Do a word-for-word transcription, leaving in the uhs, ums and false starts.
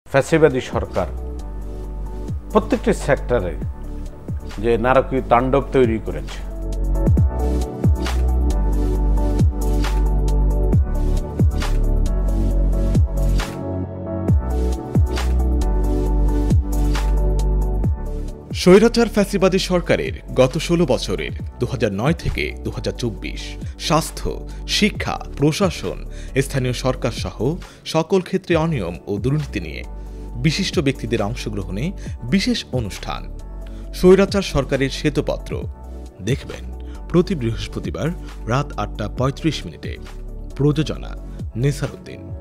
ফ্যাসিবাদী সরকার প্রত্যেকটি সেক্টরে যে নারকীয় তাণ্ডব তৈরি করেছে। স্বৈরাচার ফ্যাসিবাদী সরকারের গত ষোলো বছরের দু হাজার নয় থেকে দু হাজার চব্বিশ স্বাস্থ্য, শিক্ষা, প্রশাসন, স্থানীয় সরকার সহ সকল ক্ষেত্রে অনিয়ম ও দুর্নীতি নিয়ে বিশিষ্ট ব্যক্তিদের অংশগ্রহণে বিশেষ অনুষ্ঠান স্বৈরাচার সরকারের শ্বেতপত্র দেখবেন প্রতি বৃহস্পতিবার রাত আটটা পঁয়ত্রিশ মিনিটে। প্রযোজনা নেসার উদ্দিন।